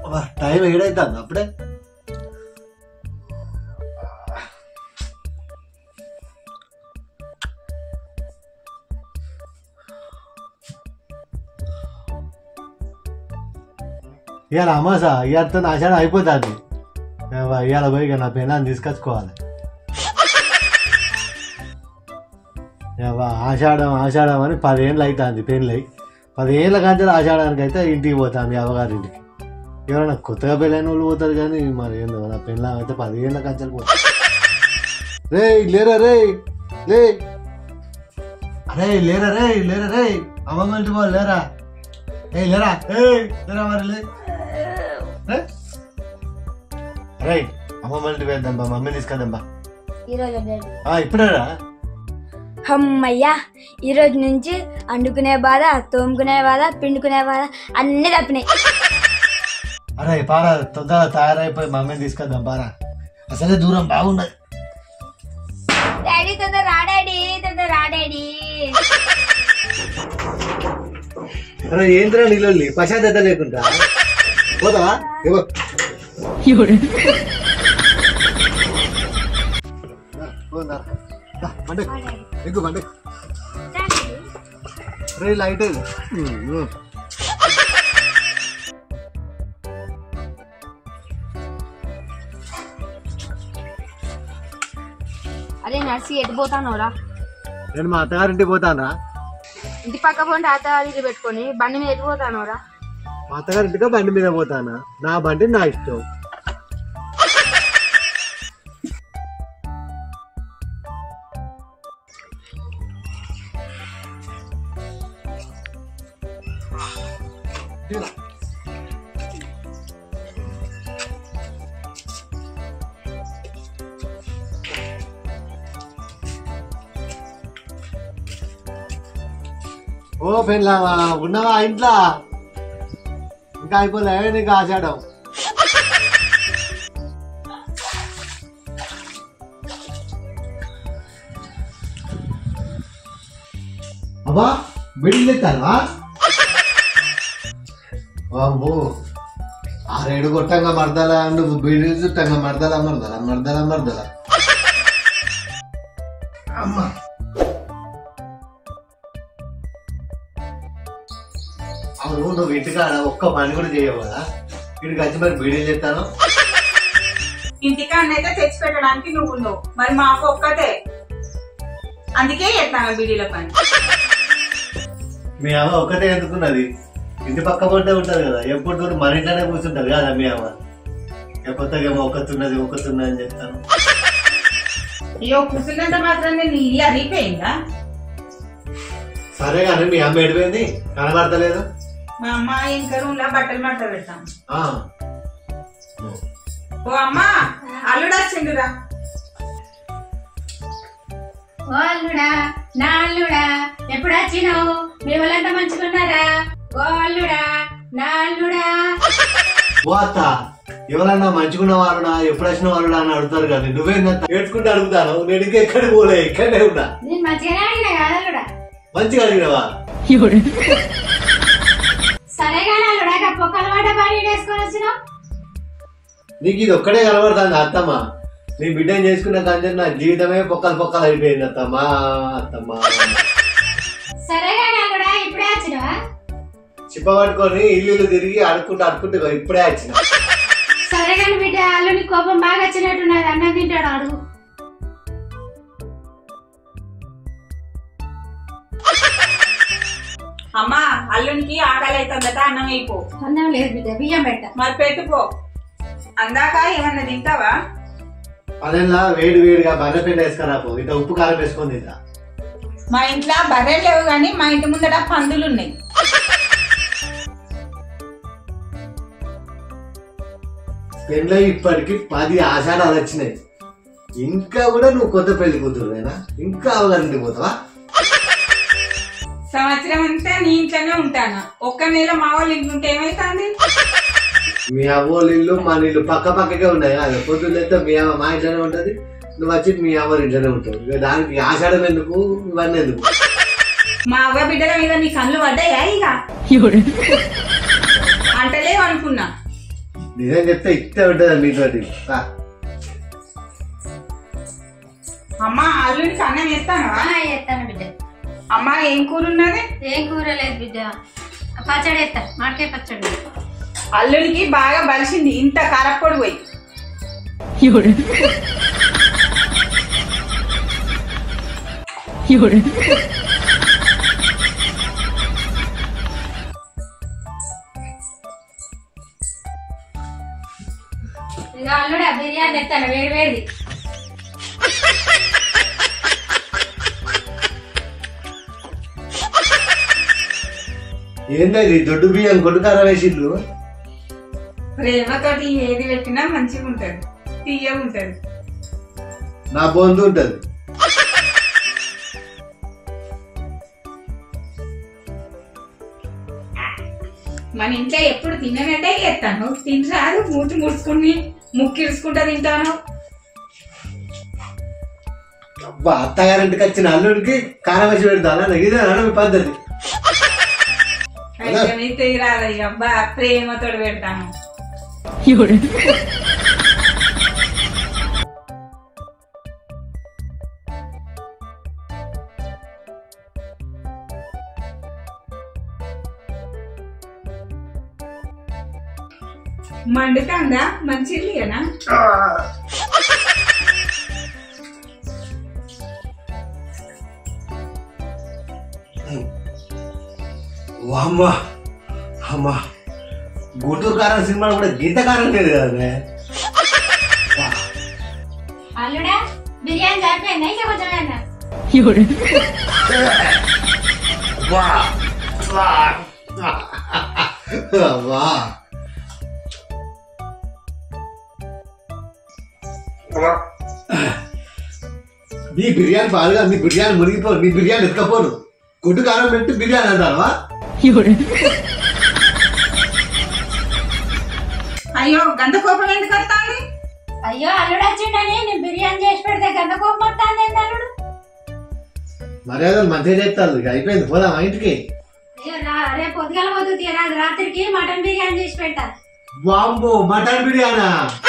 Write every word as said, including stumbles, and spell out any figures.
Time ఏడైతుంది అప్పుడే. ఇవాళ అమాసా ఇవాళతో ఆషాఢం అయిపోతుంది. ఇవాళ పోయి నా పెళ్ళాన్ని తీసుకొచ్చుకోవాలి. ఆషాఢం ఆషాఢం అని పదేళ్ళు అవుతుంది పెళ్ళి. పదేళ్ళ కంచెలు ఆషాఢానికి అయితే ఇంటికి పోతాను అవ్వగారింటికి. ఎవరైనా కొత్తగా పెళ్ళైన వాళ్ళు పోతారు కానీ మరి ఏందో నా పెళ్ళ అయితే పదిహేళ్ళ కంచెలు పోతారు. రే లేరా రే లే అరే లేరా రే లేరా రే అమ్మమ్మ ఇంటికి పో లేరా. ఏ లేరా ఏ లేరా మరి లే రే అమ్మమ్మ ఇంటికి వెళ్దాం బా మమ్మీ తీసుకెళ్దాం బా. ఇప్పుడేరా అమ్మయ్యా ఈ రోజు నుంచి అండుకునే బాధ, తోముకునే బాధ, పిండుకునే బాధ అన్ని తప్పినాయి. అరే పారా తొందరగా తయారైపోయి మమ్మీని తీసుకొద్దాం పారా. అసలే దూరం బాగున్నది. డాడీ తొందర రా డాడీ తొందర రా డాడీ. అరే ఏంద్రా నీళ్ళు పశ్చాత్తత లేకుండా పోతావా? ఎక్కువ బండి రే లైట్ అరే నర్సి ఎటు పోతానోరా? నేను మా అత్తగారింటికి పోతానా. ఇంటి పక్క పోండి అత్తగారింటి పెట్టుకొని బండి మీద ఎటు పోతానోరా? మా అత్తగారింటిగా బండి మీద పోతానా? నా బండి నా ఇష్టం. ఓ పెళ్ళావా ఉన్నావా ఇంట్లో? ఇంకా అయిపోలే నీకు ఆషాఢం. అబ్బా బిడ్డలు ఎత్తావా? బాబు ఆరేడు కొట్టంగా మరదలా నువ్వు బిడ్డలు చుట్టంగా మరదలా మరదలా మరదలా మరదలా అమ్మా. అవును నువ్వు ఇంటికాడ ఒక్క పని కూడా చేయవు కదా. ఇంటికి వచ్చి మరి బీడీలు చెప్తాను. ఇంటికాడనైతే తెచ్చి పెట్టడానికి నువ్వు ఉన్నావు, మరి మాకు ఒక్కటే, అందుకే చెప్తాను బీడీల పని. మీ అమ్మ ఒక్కటే ఎందుకున్నది? ఇంటి పక్క పొంటే ఉంటది కదా, ఎప్పుడు చూడు మన ఇంట్లోనే కూర్చుంటది కదా మీ అమ్మ. కొత్తగా ఏమో ఒక్కతున్నది ఒక్కతున్నది అని చెప్తాను. అయ్యో కూర్చున్నంత మాత్రం నేను ఇల్లు అరిగిపోయిందా? సరే కానీ మీ అమ్మ ఎడిపోయింది కనబడతలేదు. మా అమ్మ ఇంకా రూమ్ లో బట్టలు మట్ట పెడతాం. ఓ అమ్మా అల్లుడు వచ్చిండురా. ఓ అల్లుడా నా అల్లుడా ఎప్పుడు వచ్చినావు? మీ వాళ్ళంతా మంచుకున్నారా? ఓ అల్లుడా నా అల్లుడా. ఓ అత్త ఎవరన్నా మంచుకున్న వాళ్ళునా ఎప్పుడు వచ్చిన వాళ్ళునా అని అడుగుతారు కానీ నువ్వేందంత ఏడ్చుకుంటే అడుగుతాను. నేను ఇంకా ఎక్కడ పోలే ఇక్కడే ఉన్నా. నేను మంచిగానే అడిగినా కదా అల్లుడా? మంచిగా అడిగినవా? సరే కానీ అల్లుడా పొక్కల వాట పని వేసుకొని వచ్చినావు. నీకు ఇది ఒక్కడే కనబడుతుంది అత్తమ్మ. నీ బిడ్డని చేసుకున్న కానీ నా జీవితమే పొక్కలు పొక్కలు అయిపోయింది అత్తమ్మా అత్తమ్మా. సరే కానీ అల్లుడా ఇప్పుడే వచ్చినవా? చిప్ప పట్టుకొని ఇల్లు తిరిగి అడుక్కుంటూ అడుక్కుంటూ ఇప్పుడే వచ్చిన. సరే కానీ బిడ్డ అల్లుని కోపం బాగా వచ్చినట్టున్నది. అన్నం తింటాడు అడుగు. అమ్మా అల్లునికి ఆకలి అవుతుందట, అన్నం అయిపో. అన్నం లేదు బిడ్డ బియ్యం పెట్ట. మరి పెట్టుకో. అందాక ఏమన్నా తింటావా? అదేలా వేడి వేడిగా బర్రె పిండి వేసుకురా పో. ఇంత ఉప్పు కారం వేసుకొని తింటా. మా ఇంట్లో బర్రెలు లేవు గాని మా ఇంటి ముందట పందులు ఉన్నాయి. పెళ్ళి ఇప్పటికి పది ఆషాఢాలు వచ్చినాయి. ఇంకా కూడా నువ్వు కొత్త పెళ్లి కూతురువేనా? ఇంకా అవగారింటికి పోతావా? సంవత్సరం అంతా నీ ఇంట్లోనే ఉంటాను. ఒక్క నెల మా వాళ్ళు ఇంటుంటే ఏమైతుంది? మీ అవ్వోళ్ళ ఇల్లు మన ఇల్లు పక్క పక్కకే ఉన్నాయి కదా. పొద్దున్నైతే మీ అమ్మ మా ఇంట్లోనే ఉంటది, నువ్వు వచ్చి మీ అవ్వ ఇంట్లోనే ఉంటావు. దానికి ఆషాఢం ఎందుకు ఇవన్నీ ఎందుకు? మా అవ్వ బిడ్డల మీద నీ కళ్ళు పడ్డాయా? ఇక అంటలేవు అనుకున్నా. నిజం చెప్తే ఇట్టే ఉంటుంది మీతోటి. అమ్మ అల్లుడికి అన్నం వేస్తాను. చేస్తాను బిడ్డ. అమ్మ ఏం కూర ఉన్నది? ఏం కూర లేదు బిడ్డ, పచ్చడి వేస్తా, మామిడికాయ పచ్చడి. అల్లుడికి బాగా బలిసింది ఇంత కారప్పొడి పోయి. ఇక అల్లుడా బిర్యానీ ఎత్తాను వేడి వేడి. ఏంటది దొడ్డు బియ్యం కొట్టుకార వేసిళ్ళు? ప్రేమతోటి ఏది పెట్టినా మంచిగా ఉంటది, తీయ ఉంటది. నా బొందు ఉంటది. మన ఇంట్లో ఎప్పుడు తిన్నట్టే చేస్తాను. తింటారు మూతి ముడుచుకుని ముక్కిరుచుకుంటా తింటాను. అబ్బా అత్తగారింటికి వచ్చిన అల్లుడికి కారం వేసి పెడతానా? ఇదే మీ పద్ధతి. అయితే రాదు అబ్బా, ప్రేమతోటి పెడతాను. మండుతాందా? మంచిగా అమ్మా అమ్మా గుంటూరు కారం సినిమా కూడా గీత కారం లేదు కదా. అల్లుడా బిర్యానీ సరిపోయిందా? ఇంకా కొంచెం వేద్దాం. నీ బిర్యానీ బాగా, నీ బిర్యానీ మురిగిపో, నీ బిర్యానీ ఎత్తుకపోను. గుడ్డు కారం పెట్టి బిర్యానీ అంటావా? అయ్యో గంత కోపం ఎందుకు వస్తాంది? అయ్యో అల్లుడు వచ్చిండని నేను బిర్యానీ చేసి పెడితే గంత కోపం వస్తాంది ఏంటి అల్లుడు? మర్యాదలు మంచిగా చేస్తారు. ఇక అయిపోయింది, పోదామా ఇంటికి? అయ్యో రేపు పొద్దుగాల పోతుంది రాత్రికి మటన్ బిర్యానీ చేసి పెడతా. వాంబో మటన్ బిర్యానా?